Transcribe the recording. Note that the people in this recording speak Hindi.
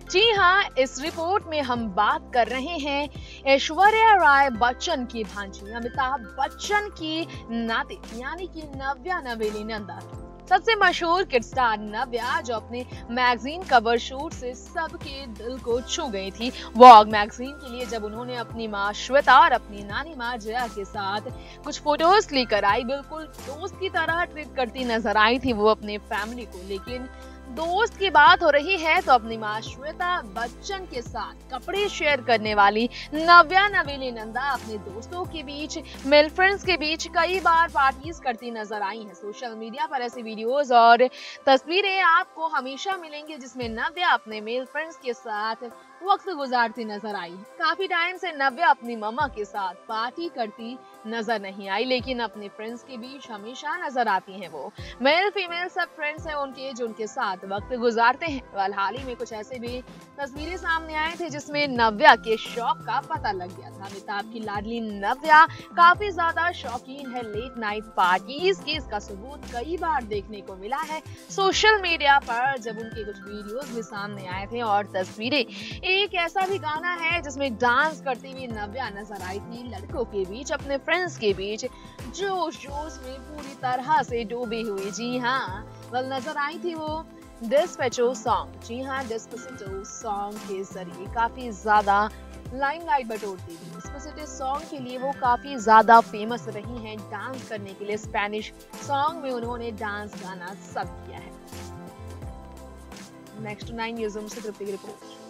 जी हाँ, इस रिपोर्ट में हम बात कर रहे हैं ऐश्वर्या राय बच्चन की भांजी अमिताभ बच्चन की नाती यानी कि नव्या नवेली नंदा की। सबसे मशहूर किड स्टार नव्या जो अपने मैगजीन कवर शूट से सबके दिल को छू गई थी। वॉग मैगजीन के लिए जब उन्होंने अपनी माँ श्वेता और अपनी नानी माँ जया के साथ कुछ फोटोज लेकर आई, बिल्कुल दोस्त की तरह ट्रीट करती नजर आई थी वो अपने फैमिली को। लेकिन दोस्त की बात हो रही है तो अपनी माँ श्वेता बच्चन के साथ कपड़े शेयर करने वाली नव्या नवेली नंदा अपने दोस्तों के बीच, मेल फ्रेंड्स के बीच कई बार पार्टीज करती नजर आई हैं। सोशल मीडिया पर ऐसे वीडियोस और तस्वीरें आपको हमेशा मिलेंगी जिसमें नव्या अपने मेल फ्रेंड्स के साथ वक्त गुजारती नजर आई। काफी टाइम से नव्या अपनी मम्मा के साथ पार्टी करती नजर नहीं आई, लेकिन अपने फ्रेंड्स के बीच हमेशा नजर आती हैं। वो मेल फीमेल सब फ्रेंड्स हैं उनके जो उनके साथ वक्त गुजारते हैं। वाल हाल ही में कुछ ऐसे भी तस्वीरें सामने आए थे जिसमें नव्या के शौक का पता लग गया था। अमिताभ की लाडली नव्या काफी ज्यादा शौकीन है लेट नाइट पार्टीज की। इसका सबूत कई बार देखने को मिला है सोशल मीडिया पर जब उनके कुछ वीडियोस भी सामने आए थे और तस्वीरें। एक ऐसा भी गाना है जिसमें डांस करती हुई नव्या नजर आई थी लड़कों के बीच, अपने फ्रेंड्स के बीच जोश जोश में पूरी तरह से डूबी हुई। जी हाँ, वल नजर आई थी वो डिस्पेचो सॉन्ग। जी हाँ, डिस्पेसिटो सॉन्ग के जरिए काफी ज्यादा लाइमलाइट बटोरती थी। डिस्पेसिटो सॉन्ग के लिए वो काफी ज्यादा फेमस रही हैं डांस करने के लिए। स्पेनिश सॉन्ग में उन्होंने डांस गाना सब किया है। नेक्स्ट 9 न्यूज़ से तृप्ति की रिपोर्ट।